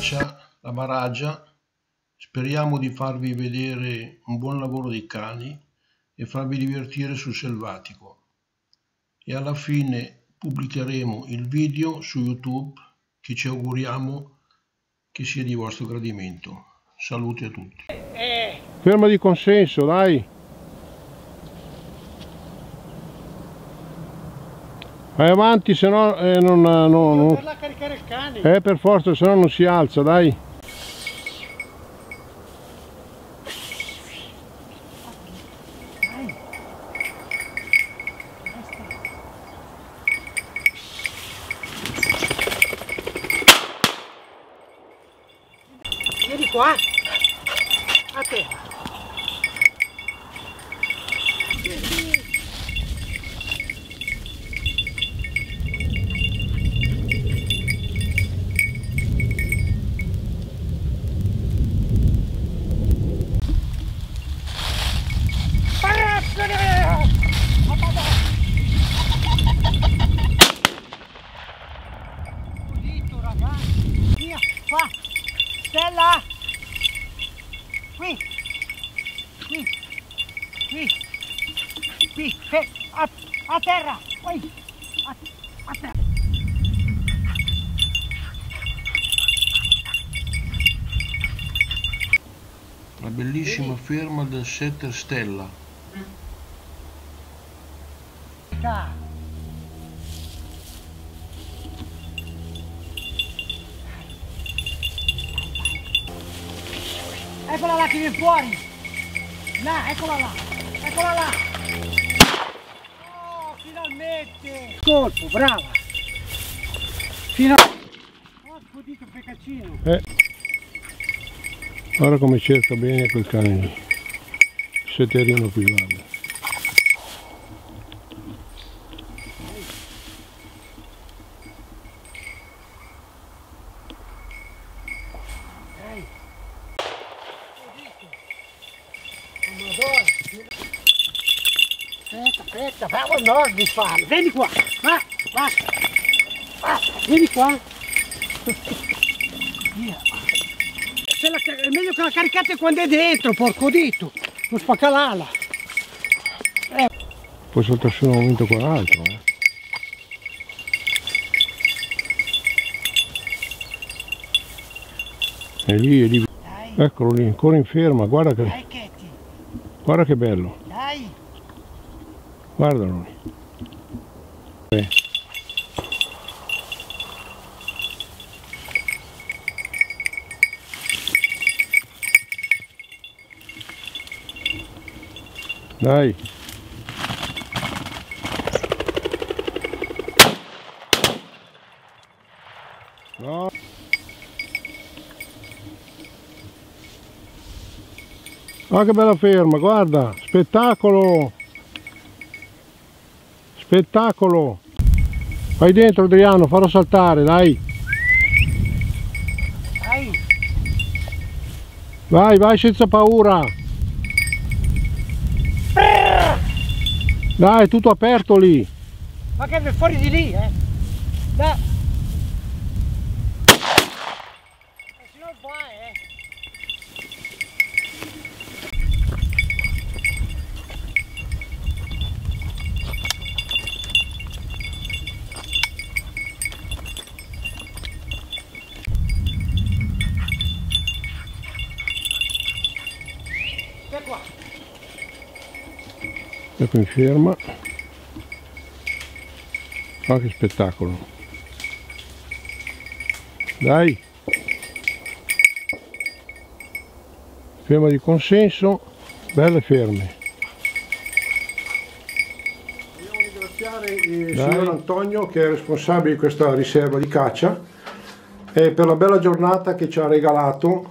caccia, la baraggia. Speriamo di farvi vedere un buon lavoro dei cani e farvi divertire sul selvatico. E alla fine pubblicheremo il video su YouTube che ci auguriamo che sia di vostro gradimento. Saluti a tutti. Ferma di consenso, dai. Vai avanti, se no non... Per la caricare il cane. Per forza, se no non si alza, dai. Vieni qua. A terra. Pulito, ragazzi. Via, qua. Stella. Qui. A terra. Qui. A terra. La bellissima ferma del setter Stella. Eccola là che viene fuori! Là, eccola là! Eccola là! Oh, finalmente! Colpo, brava! Oh, fodito peccacino! Guarda come cerca bene quel cane lì. Setterino qui, guarda. Aspetta, bravo nord di farlo! Vieni qua! Va! Vieni qua! Via! È meglio che la caricate quando è dentro, porco dito! Non spacca l'ala! Puoi saltarsi un momento con l'altro, È lì. Dai. Eccolo lì, ancora in ferma, guarda Dai, Katie! guarda che bello. Dai! Guardalo lì. Dai. No. Ah, che bella ferma, guarda, spettacolo! Spettacolo! Vai dentro Adriano, farlo saltare, dai! Dai! Vai senza paura! Dai, tutto aperto lì! Ma che è fuori di lì, Dai! Se non va, qua. Ecco in ferma. Ah, che spettacolo. Dai. Ferma di consenso, belle ferme. Vogliamo ringraziare il signor Antonio che è responsabile di questa riserva di caccia e per la bella giornata che ci ha regalato,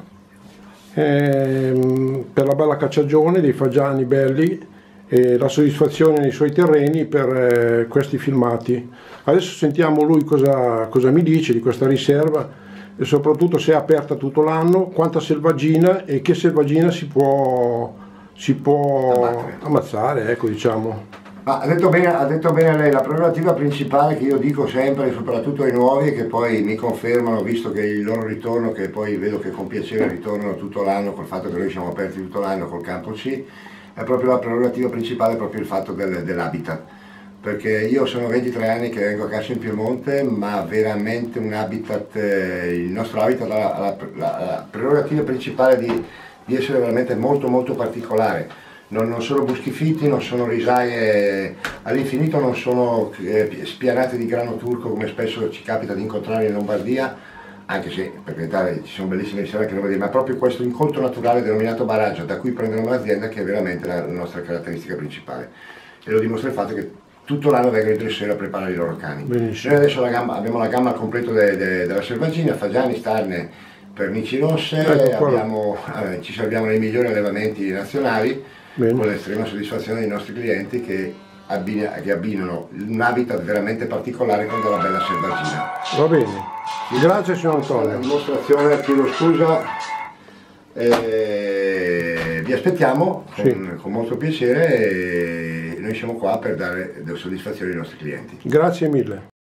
per la bella cacciagione dei fagiani belli e la soddisfazione nei suoi terreni per questi filmati. Adesso sentiamo lui cosa mi dice di questa riserva e soprattutto se è aperta tutto l'anno, quanta selvaggina e che selvaggina si può ammazzare, ecco, diciamo. Ma ha detto bene lei, la prerogativa principale che io dico sempre, soprattutto ai nuovi, che poi mi confermano, visto che il loro ritorno, che poi vedo che con piacere ritornano tutto l'anno, col fatto che noi siamo aperti tutto l'anno col campo C, è proprio la prerogativa principale, è proprio il fatto dell'habitat. Perché io sono 23 anni che vengo a Cassa in Piemonte, ma veramente un habitat, il nostro habitat ha la prerogativa principale di essere veramente molto molto particolare. Non sono boschi fitti, non sono risaie all'infinito, non sono spianate di grano turco come spesso ci capita di incontrare in Lombardia, anche se per carità ci sono bellissime riserve anche in Lombardia, ma proprio questo incontro naturale denominato baraggio, da cui prendono l'azienda, che è veramente la nostra caratteristica principale. E lo dimostra il fatto che tutto l'anno vengono i dresseri a preparare i loro cani. Benissimo. Noi adesso abbiamo la gamma al completo della selvaggina, fagiani, starne, pernici rosse, ci serviamo nei migliori allevamenti nazionali. Bene. Con l'estrema soddisfazione dei nostri clienti che abbinano un habitat veramente particolare con della bella selvaggina. Va bene, grazie signor Antonio. La dimostrazione, chiedo scusa, vi aspettiamo con molto piacere e noi siamo qua per dare soddisfazione ai nostri clienti. Grazie mille.